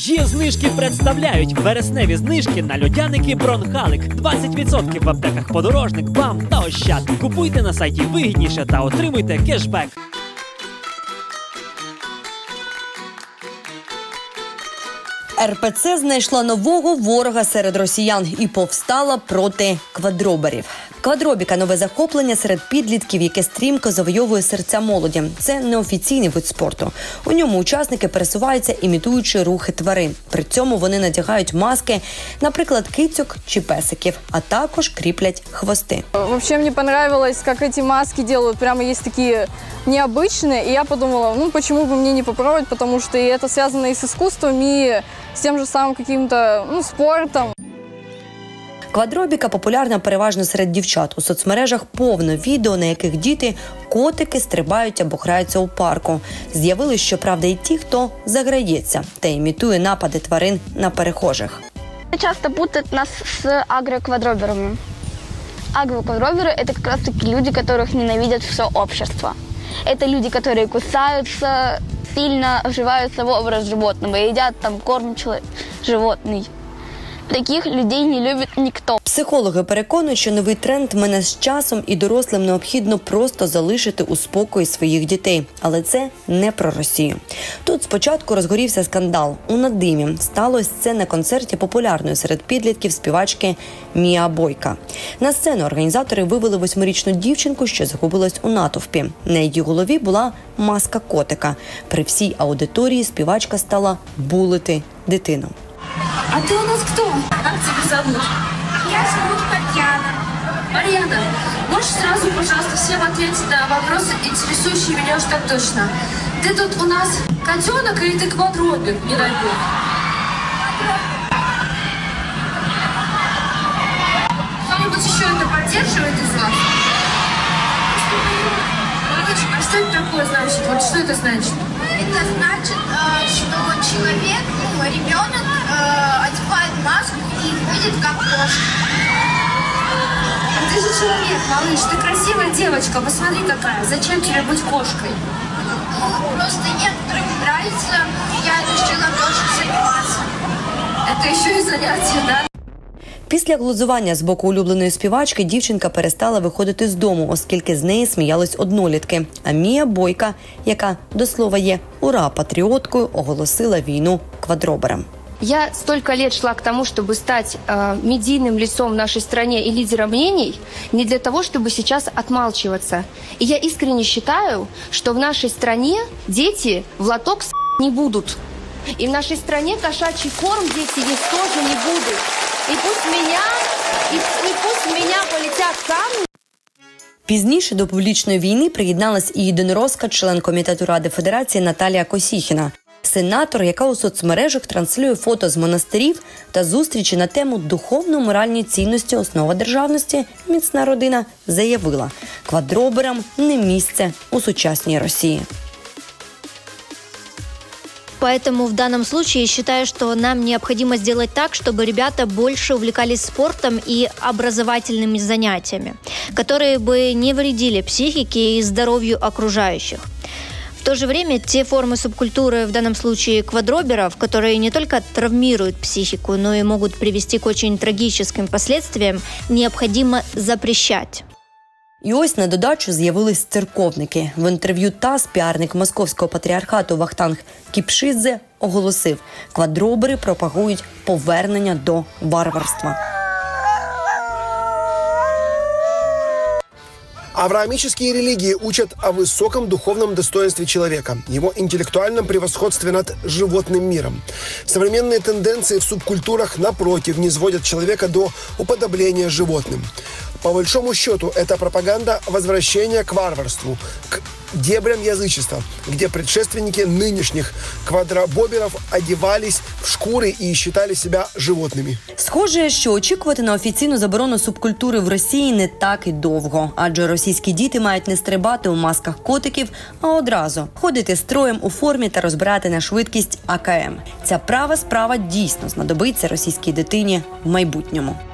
Є знижки представляють вересневі знижки на льодяники Бронхалик. 20% в аптеках Подорожник, БАМ та Ощад. Купуйте на сайті вигідніше та отримуйте кешбек. РПЦ знайшла нового ворога серед росіян і повстала проти квадроберів. Квадробіка – нове захоплення серед підлітків, яке стрімко завойовує серця молоді. Це неофіційний вид спорту. У ньому учасники пересуваються, імітуючи рухи тварин. При цьому вони надягають маски, наприклад, кицьок чи песиків, а також кріплять хвости. Вообще мне понравилось, как эти маски делают. Прямо есть такие необычные. И я подумала, почему бы мне не попробовать, потому что и это связано и с искусством, и с тем же самым каким-то спортом. Квадробіка популярна переважно серед дівчат. У соцмережах повно відео, на яких діти котики стрибають або граються у парку. З'явились, щоправда, і ті, хто заграється та імітує напади тварин на перехожих. Часто путают нас с агроквадроберами. Агроквадроберы – это как раз-таки люди, которых ненавидят все общество. Это люди, которые кусаются, сильно вживаются в образ животного, едят корм животный. Таких людей не любить ніхто. Психологи переконують, що новий тренд мине з часом і дорослим необхідно просто залишити у спокої своїх дітей. Але це не про Росію. Тут спочатку розгорівся скандал. У Надимі сталося це на концерті популярної серед підлітків співачки Міа Бойка. На сцену організатори вивели 8-річну дівчинку, що загубилась у натовпі. На її голові була маска котика. При всій аудиторії співачка стала булити дитину. А ты у нас кто? Как тебя зовут? Я зовут Марьяна. Марьяна, можешь сразу, пожалуйста, всем ответить на вопросы, интересующие меня уж так точно. Ты тут у нас котенок или ты квадробер, не дай бог? Кто-нибудь еще это поддерживает из вас? Что это такое значит? Вот что это значит? Это значит, что человек, ребенок одевает маску и ходит как кошка. Ты же человек, малыш, ты красивая девочка, посмотри какая. Зачем тебе быть кошкой? Просто некоторым нравится, я решила тоже заниматься. Это еще и занятие, да? Після глузування з боку улюбленої співачки дівчинка перестала виходити з дому, оскільки з неї сміялись однолітки. А Мія Бойка, яка, до слова, є ура-патріоткою, оголосила війну квадроберам. Я столько лет шла к тому, чтобы стать медийным лицом в нашей стране и лидером мнений, не для того, чтобы сейчас отмалчиваться. И я искренне считаю, что в нашей стране дети в лоток не будут. И в нашей стране кошачий корм дети есть тоже не будут. И пусть меня полетят камни. Пізніше до публічної війни приєдналась і єдиноросска, член Комітету Ради Федерації Наталія Косіхіна. Сенатор, яка у соцмережах транслює фото з монастирів та зустрічі на тему «Духовно-моральні цінності – основа державності, міцна родина», заявила – квадроберам не місце у сучасній Росії. Поэтому в данном случае считаю, что нам необходимо сделать так, чтобы ребята больше увлекались спортом и образовательными занятиями, которые бы не вредили психике и здоровью окружающих. В то же время те формы субкультуры, в данном случае квадроберов, которые не только травмируют психику, но и могут привести к очень трагическим последствиям, необходимо запрещать. І ось на додачу з'явились церковники. В інтерв'ю ТАСС піарник московського патріархату Вахтанг Кіпшидзе оголосив – квадробери пропагують повернення до варварства. Авраамические религии учат о высоком духовном достоинстве человека, его интеллектуальном превосходстве над животным миром. Современные тенденции в субкультурах, напротив, низводят человека до уподобления животным. По большому счету, это пропаганда возвращения к варварству, к дебрям язычества, где предшественники нынешних квадробоберов одевались в шкури і считали себе животними. Схоже, що очікувати на офіційну заборону субкультури в Росії не так і довго. Адже російські діти мають не стрибати у масках котиків, а одразу ходити строєм у формі та розбирати на швидкість АКМ. Ця права справа дійсно знадобиться російській дитині в майбутньому.